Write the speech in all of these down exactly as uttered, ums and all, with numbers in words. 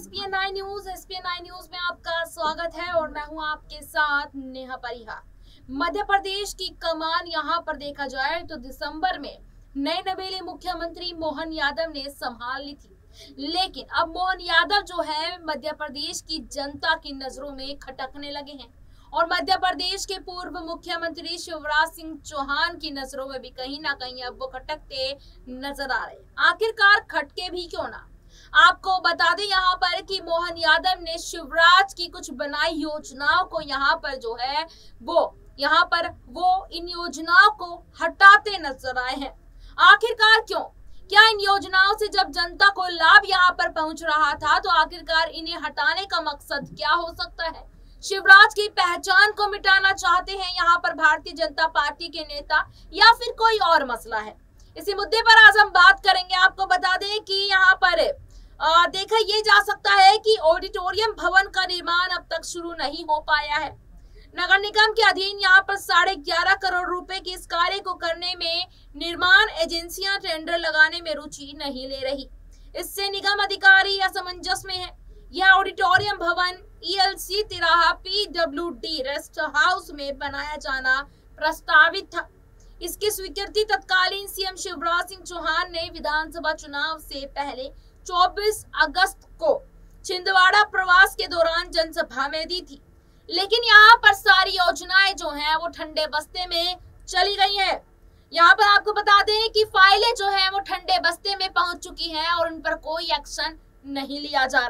S P N nine news S P N nine news में आपका स्वागत है और मैं हूं आपके साथ नेहा परिहार। मध्य प्रदेश की कमान यहां पर देखा जाए तो दिसंबर में नए नवेले मुख्यमंत्री मोहन यादव ने संभाल ली थी, लेकिन अब मोहन यादव जो है मध्य प्रदेश की जनता की नजरों में खटकने लगे हैं और मध्य प्रदेश के पूर्व मुख्यमंत्री शिवराज सिंह चौहान की नजरों में भी कहीं ना कहीं अब वो खटकते नजर आ रहे हैं। आखिरकार खटके भी क्यों ना। आपको बता दें यहाँ पर कि मोहन यादव ने शिवराज की कुछ बनाई योजनाओं को यहाँ पर जो है वो यहाँ पर वो इन योजनाओं को हटाते नजर आए हैं। आखिरकार क्यों? क्या इन योजनाओं से जब जनता को लाभ यहाँ पर पहुंच रहा था तो आखिरकार इन्हें हटाने का मकसद क्या हो सकता है? शिवराज की पहचान को मिटाना चाहते हैं यहाँ पर भारतीय जनता पार्टी के नेता या फिर कोई और मसला है? इसी मुद्दे पर आज हम बात करेंगे। आपको बता दें कि यहाँ पर आ, देखा ये जा सकता है कि ऑडिटोरियम भवन का निर्माण अब तक शुरू नहीं हो पाया है। नगर निगम के अधीन यहाँ पर साढ़े ग्यारह करोड़ रुपए के इस कार्य को करने में निर्माण एजेंसियां टेंडर लगाने में रुचि नहीं ले रही। इससे निगम अधिकारी असमंजस में है। यह ऑडिटोरियम भवन ई एल सी तिराहा P W D rest house में बनाया जाना प्रस्तावित था। इसकी स्वीकृति तत्कालीन सी एम शिवराज सिंह चौहान ने विधानसभा चुनाव से पहले चौबीस अगस्त को छिंदवाड़ा प्रवास के दौरान जनसभा में दी थी, लेकिन यहाँ पर सारी योजनाएं जो हैं वो ठंडे बस्ते में चली गई हैं। यहाँ पर आपको बता दें कि फाइलें जो हैं वो ठंडे बस्ते में पहुंच चुकी हैं और उन पर कोई एक्शन नहीं लिया जा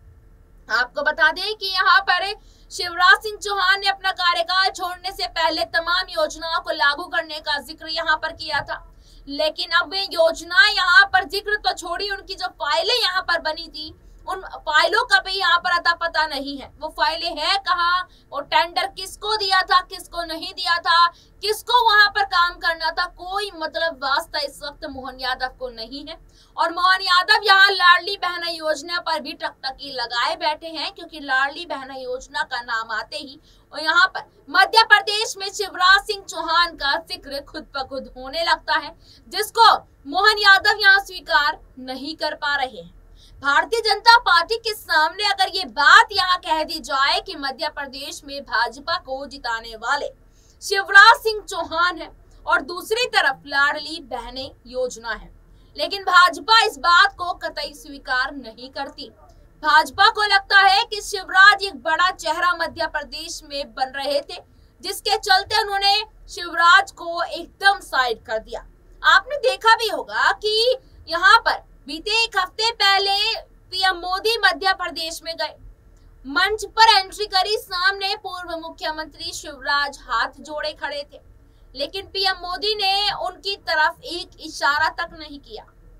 रहा। आपको बता दें कि यहाँ पर शिवराज सिंह चौहान ने अपना कार्यकाल छोड़ने से पहले तमाम योजनाओं को लागू करने का जिक्र यहाँ पर किया था, लेकिन अब वे योजनाएं यहाँ पर जिक्र तो छोड़ी, उनकी जो फाइलें यहाँ पर बनी थी उन फाइलों का भी यहाँ पर अता पता नहीं है। वो फाइलें है कहाँ, वो टेंडर किसको दिया था, किसको नहीं दिया था, किसको वहां पर काम करना था, कोई मतलब वास्ता इस वक्त मोहन यादव को नहीं है। और मोहन यादव यहाँ लाडली बहना योजना पर भी टकटकी लगाए बैठे हैं, क्योंकि लाडली बहना योजना का नाम आते ही और यहाँ पर मध्य प्रदेश में शिवराज सिंह चौहान का जिक्र खुद ब खुद होने लगता है, जिसको मोहन यादव यहाँ स्वीकार नहीं कर पा रहे हैं। भारतीय जनता पार्टी के सामने अगर ये बात यहाँ कह दी जाए कि मध्य प्रदेश में भाजपा को जिताने वाले शिवराज सिंह चौहान है और दूसरी तरफ लाडली बहने योजना है, लेकिन भाजपा इस बात को कतई स्वीकार नहीं करती। भाजपा को लगता है कि शिवराज एक बड़ा चेहरा मध्य प्रदेश में बन रहे थे, जिसके चलते उन्होंने शिवराज को एकदम साइड कर दिया। आपने देखा भी होगा कि यहाँ पर बीते एक हफ्ते पहले पी एम मोदी मध्य प्रदेश में गए, मंच पर एंट्री करी, सामने पूर्व मुख्यमंत्री शिवराज हाथ जोड़े खड़े थे, लेकिन पी एम मोदी ने उनकी तरफ एक इशारा तक नहीं किया।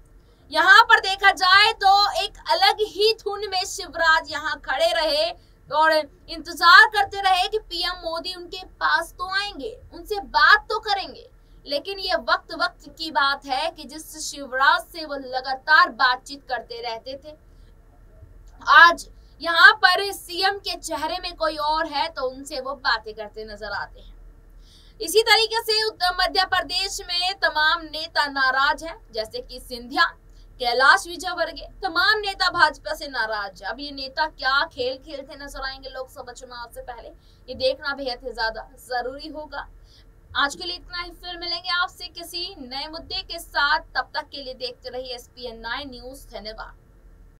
यहाँ पर देखा जाए तो एक अलग ही धुन में शिवराज यहाँ खड़े रहे और इंतजार करते रहे कि पी एम मोदी उनके पास तो आएंगे, उनसे बात तो करेंगे। लेकिन ये वक्त वक्त की बात है कि जिस शिवराज से वो लगातार बातचीत करते रहते थे, आज यहाँ पर सी एम के चेहरे में कोई और है तो उनसे वो बातें करते नजर आते हैं। इसी तरीके से उत्तर मध्य प्रदेश में तमाम नेता नाराज हैं, जैसे कि सिंधिया, कैलाश विजयवर्गीय, तमाम नेता भाजपा से नाराज है। अब ये नेता क्या खेल खेलते नजर आएंगे लोकसभा चुनाव से पहले, ये देखना बेहद ज्यादा जरूरी होगा। आज के लिए इतना ही, फिर मिलेंगे आपसे किसी नए मुद्दे के साथ। तब तक के लिए देखते रहिए S P N nine news. धन्यवाद।